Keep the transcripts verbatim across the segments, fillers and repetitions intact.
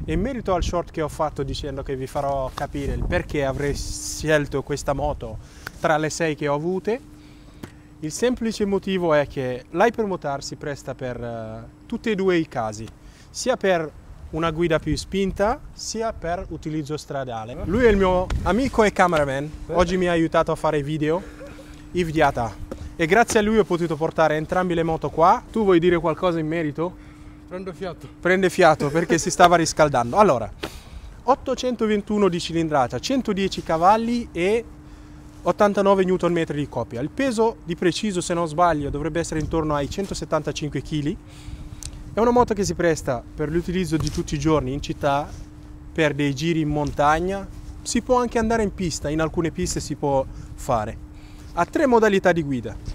E in merito al short che ho fatto dicendo che vi farò capire il perché avrei scelto questa moto tra le sei che ho avute, il semplice motivo è che l'Hypermotard si presta per uh, tutti e due i casi, sia per una guida più spinta, sia per utilizzo stradale. Lui è il mio amico e cameraman, oggi mi ha aiutato a fare video, Yves Diata, e grazie a lui ho potuto portare entrambe le moto qua. Tu vuoi dire qualcosa in merito? Prendo fiato. Prende fiato perché si stava riscaldando. Allora, ottocentoventuno di cilindrata, centodieci cavalli e ottantanove newton metri di coppia. Il peso di preciso, se non sbaglio, dovrebbe essere intorno ai centosettantacinque chili. È una moto che si presta per l'utilizzo di tutti i giorni in città, per dei giri in montagna. Si può anche andare in pista, in alcune piste si può fare. Ha tre modalità di guida: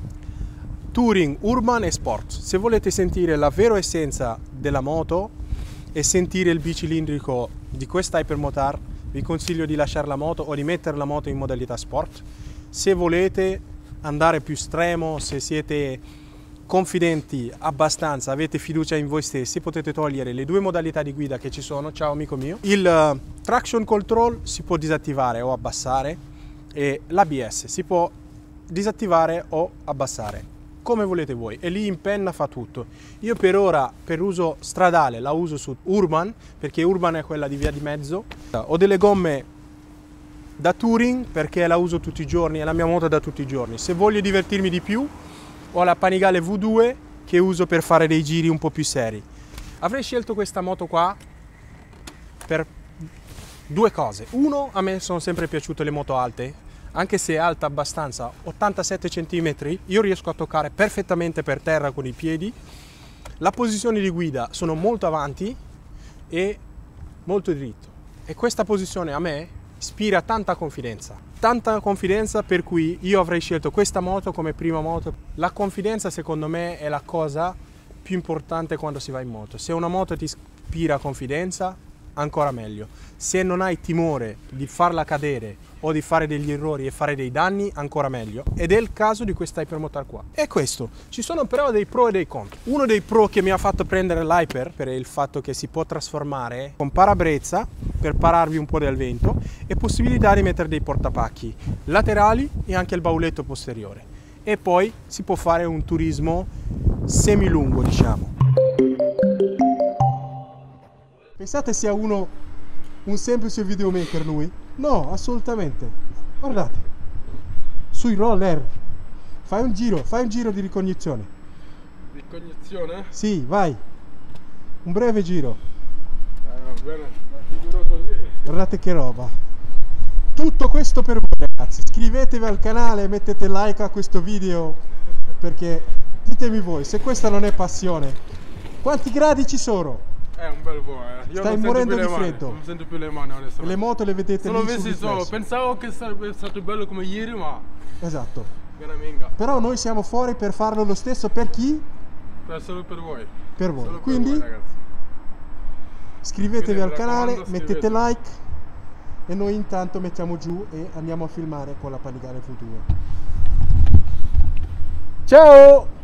Touring, Urban e Sport. Se volete sentire la vera essenza della moto e sentire il bicilindrico di questa Hypermotard, vi consiglio di lasciare la moto o di mettere la moto in modalità Sport. Se volete andare più estremo, se siete confidenti abbastanza, avete fiducia in voi stessi, potete togliere le due modalità di guida che ci sono. Ciao amico mio. Il uh, Traction Control si può disattivare o abbassare e l'A B S si può disattivare o abbassare come volete voi, e lì in penna fa tutto. Io per ora per uso stradale la uso su Urban, perché Urban è quella di via di mezzo. Ho delle gomme da touring perché la uso tutti i giorni, è la mia moto da tutti i giorni. Se voglio divertirmi di più ho la Panigale V due che uso per fare dei giri un po' più seri. Avrei scelto questa moto qua per due cose. Uno, a me sono sempre piaciute le moto alte, anche se è alta abbastanza, ottantasette centimetri, io riesco a toccare perfettamente per terra con i piedi. La posizione di guida sono molto avanti e molto dritto, e questa posizione a me ispira tanta confidenza, tanta confidenza per cui io avrei scelto questa moto come prima moto. La confidenza secondo me è la cosa più importante quando si va in moto. Se una moto ti ispira confidenza, ancora meglio. Se non hai timore di farla cadere o di fare degli errori e fare dei danni, ancora meglio. Ed è il caso di questa Hypermotard qua. È questo. Ci sono però dei pro e dei contro. Uno dei pro che mi ha fatto prendere l'Hyper per il fatto che si può trasformare con parabrezza per pararvi un po' del vento e possibilità di mettere dei portapacchi laterali e anche il bauletto posteriore. E poi si può fare un turismo semilungo, diciamo. Pensate sia uno un semplice videomaker lui? No, assolutamente. Guardate, sui roller. Fai un giro, fai un giro di ricognizione. Ricognizione? Sì, vai. Un breve giro. Eh, va bene, ma figuro così. Guardate che roba. Tutto questo per voi ragazzi. Iscrivetevi al canale, mettete like a questo video, perché ditemi voi se questa non è passione. Quanti gradi ci sono? È un bel po', eh. Io Stai non morendo di mani, freddo. Non sento più le mani onestamente. Le moto le vedete Solo lì avessi sul solo, riflesso. pensavo che sarebbe stato bello come ieri, ma Esatto. una minga. Però noi siamo fuori per farlo lo stesso per chi? Per solo per voi. Per voi. Solo Quindi per voi, ragazzi. iscrivetevi Quindi, al mi canale, raccomando, mettete iscrivetevi. like e noi intanto mettiamo giù e andiamo a filmare con la Panigale V due. Ciao!